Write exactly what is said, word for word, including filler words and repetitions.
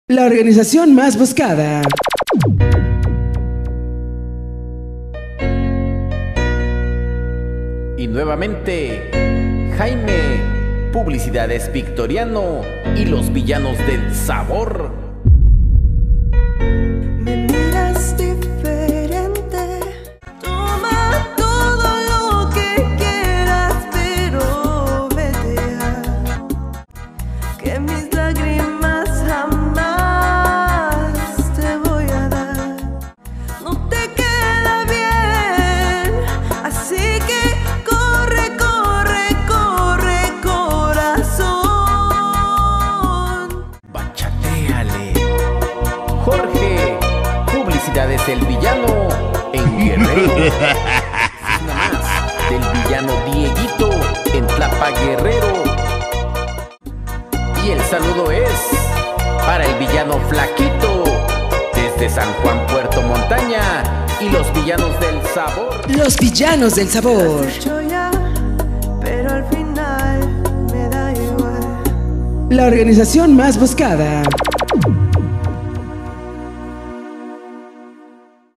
La organización más buscada. Y nuevamente, Jaime, Publicidades Victoriano y los villanos del sabor. Me miras diferente. Toma todo lo que quieras, pero vete ya. Que mis lágrimas jamás te voy a dar. No te queda bien, así que corre, corre, corre, corazón. Bachateale. Jorge, Publicidades el villano en Guerrero. Nada más del villano Dieguito en Tlapa Guerrero. Y el saludo es para el villano Flaquito desde San Juan, Puerto Montaña, y los villanos del sabor. Los villanos del sabor. Has dicho ya, pero al final me da igual. La organización más buscada.